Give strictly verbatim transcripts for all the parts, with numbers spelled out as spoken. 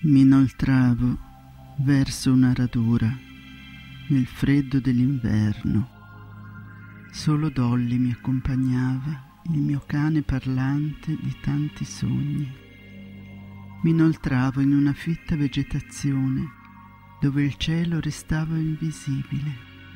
Mi inoltravo verso una radura nel freddo dell'inverno. Solo Dolly mi accompagnava, il mio cane parlante di tanti sogni. Mi inoltravo in una fitta vegetazione dove il cielo restava invisibile.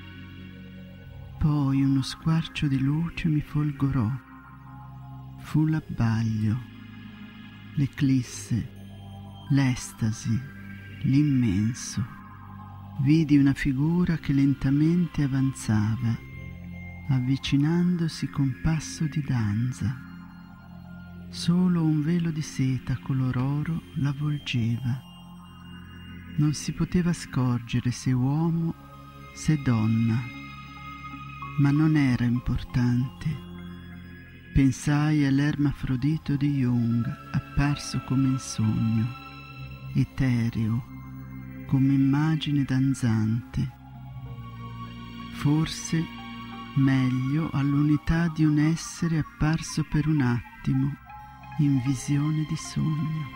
Poi uno squarcio di luce mi folgorò. Fu l'abbaglio, l'eclisse, l'estasi, l'immenso. Vidi una figura che lentamente avanzava, avvicinandosi con passo di danza. Solo un velo di seta color oro l'avvolgeva. Non si poteva scorgere se uomo, se donna, ma non era importante. Pensai all'ermafrodito di Jung, apparso come in sogno, etereo, come immagine danzante. Forse meglio all'unità di un essere apparso per un attimo in visione di sogno.